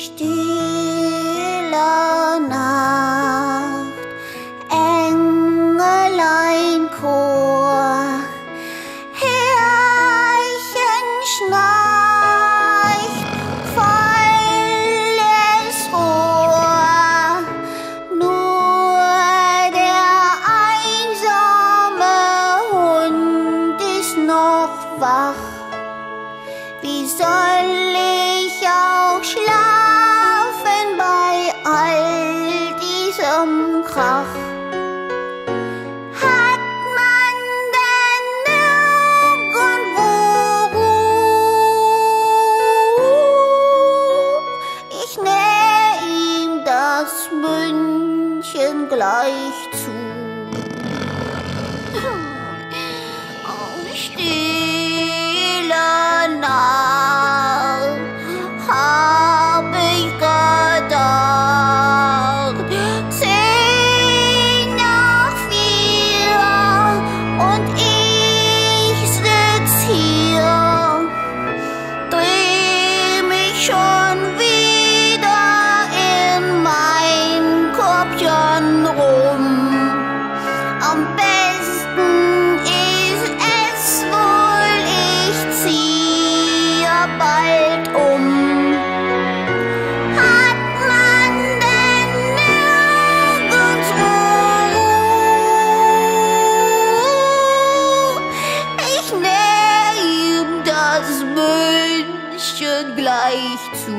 Stille Nacht, Engeleinchor, Härchen schnarcht, volles Rohr, nur der einsame Hund ist noch wach. Wie soll ich auch schlafen bei all diesem Krach? Hat man denn nirgendwo Ruhe? Ich nähe ihm das Mündchen gleich zu. Stille Nacht, hab ich gedacht, 3:10 und ich sitz hier, dreh mich schon wieder in mein Körbchen rum. Am besten ist es wohl, ich ziehe bald um. Hat man denn nirgends Ruhe? Ich nähe ihm das Mündchen gleich zu.